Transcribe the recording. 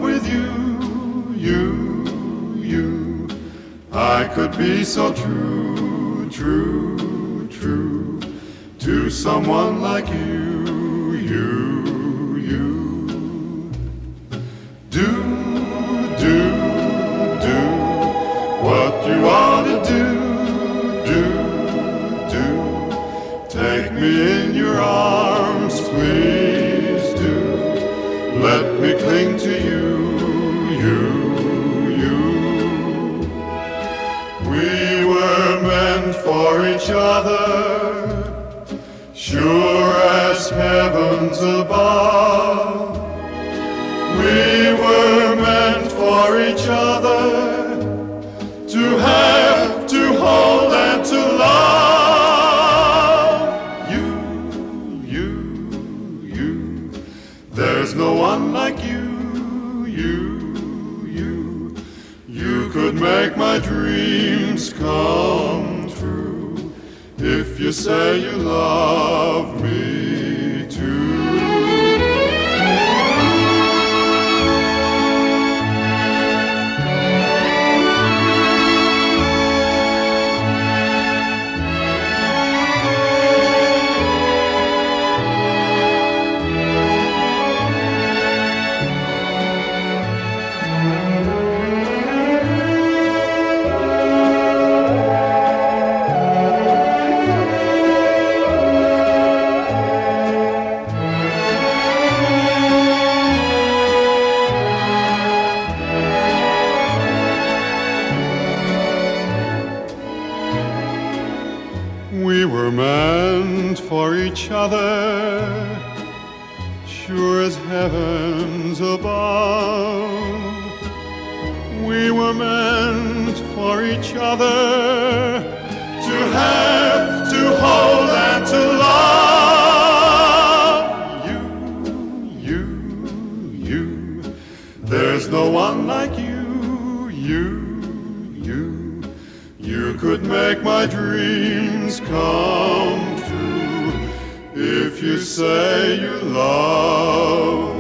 with you. I could be so true, true, true to someone like you. Do what you ought to do. Take me in your arms, please do. Let me cling to you. We were meant for each other, sure as heavens above. We were meant for each other, to have, to hold, and to love. You, there's no one like you. You could make my dreams come true, if you say you love me too. We were meant for each other, sure as heavens above. We were meant for each other, to have, to hold, and to love. You, there's no one like you. You could make my dreams come true, if you say you love